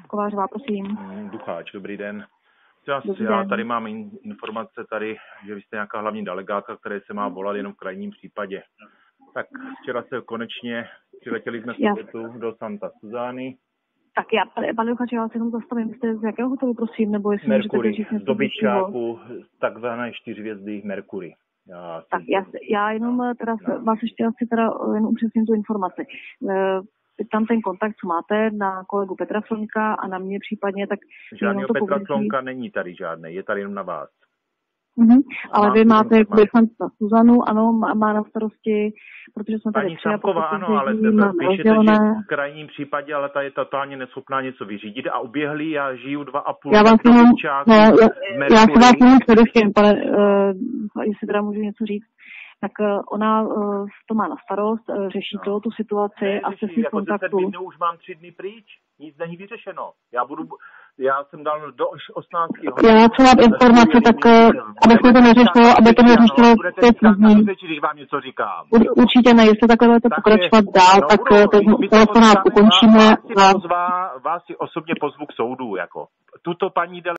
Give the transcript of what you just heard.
Kovářová, prosím. Ducháč, dobrý den. Já tady mám informace tady, že vy jste nějaká hlavní delegátka, které se má volat jenom v krajním případě. Tak včera se konečně přiletěli jsme do Santa Suzány. Tak pane Ducháč, já se jenom zastavím. Jste z jakého hotelu, prosím, nebo jestli Mercury, z dobytčáku, takzvané 4 hvězdy Mercury. Já jenom teda vás ještě asi teda jen upřesním tu informaci. Tam ten kontakt, co máte na kolegu Petra Slonka a na mě případně, tak... Žádného Petra Slonka není tady žádný, je tady jenom na vás. Ale vy máte na Suzanu, ano, má na starosti, protože jsme tady Paní Samková, ano, ale píšete, že v krajním případě, ale ta je totálně neschopná něco vyřídit a uběhlí, já žiju 2,5 já se vás jenom především, pane, jestli teda můžu něco říct, tak ona to má na starost, řeší celou tu situaci a se svým kontaktu. Jako už mám 3 dny pryč, nic není vyřešeno. Já jsem dal do 18. Já co mám informace, tak abychom to neřešilo, aby to neřešilo 5 dní. Když vám něco říkám. Určitě ne, jestli takhle budete pokračovat dál, tak telefonát ukončíme. Vás si osobně pozvu k soudu, jako. Tuto paní